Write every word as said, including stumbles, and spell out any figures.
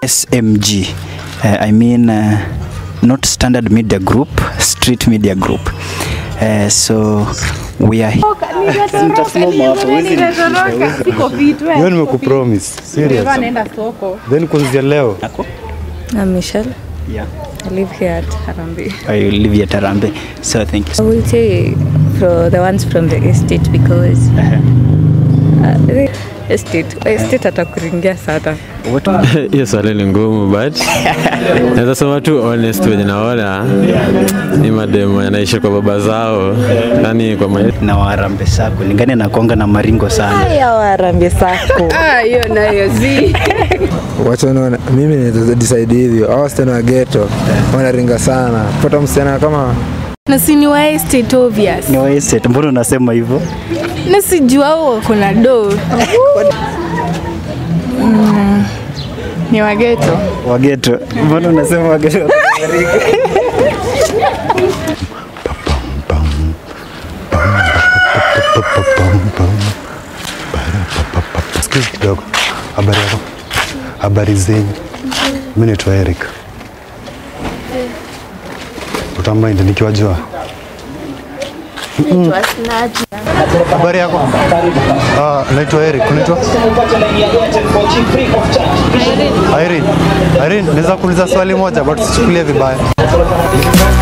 S M G. Uh, I mean uh, not Standard Media Group, Street Media Group. Uh, so we are Wewe nimekupromise. Serious. Then kuanzia leo. I'm Michelle. Yeah. I live here at Harambee. I live here at Harambee. So thank you. I will say for the ones from the estate because uh, the estate, estate atakuringia sana. What? Yes, swali ni ngumu but naweza sema tu honest wenye naona ni mademo yanaishi kwa baba zao, yani kwa maisha na Harambee Sacco lingane na konga na maringo sana. Haya Harambee Sacco. Ah, hiyo nayo zi. Wacha naona mimi ni decide hivyo. Hao wasichana wa ghetto wanaringa sana. Pata msichana kama Na si ni wa estate obvious. Ni wa estate, mbona unasema hivyo? Na sijua wao kuna do. Mm. Ni wa ghetto. Wa ghetto. Mbona unasema wa ghetto? Excuse kidogo. Habari yako? Habari zenyu. Mimi naitwa Eric. Utamind nikiwajua. Naitwa Snaji. Habari yako? Ah, naitwa Eric. Unaitwa? Irene. Irene, naweza kuuliza swali moja but usichukulie vibaya.